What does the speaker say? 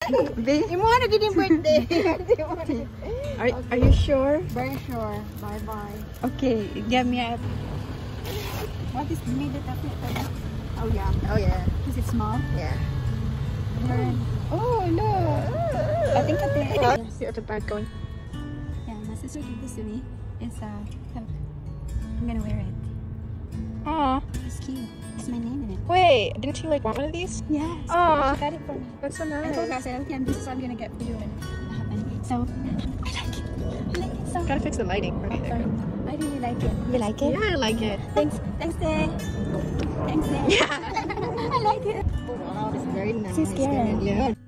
B? You want to get your birthday. Are you sure? Very sure. Bye bye. Okay, get me up. What is made it of it? Oh yeah. Oh yeah. Is it small? Yeah. Oh no. I think that they. You have the bag going. Yeah, my sister gave this to me. It's look. I'm gonna wear it. Aw. It's cute. It's my name in it. Wait, didn't you like want one of these? Yes. Aw. She got it for me. That's so I told her, I nice. said, okay, this is what I'm gonna get for you. And I haven't. So I like it. I like it so. Gotta fix the lighting. Okay, there. I really like it. You like it? Yeah, I like it. Thanks, Day. Thanks, Day. Yeah. I like it. Wow, it's very nice. So scary. Yeah.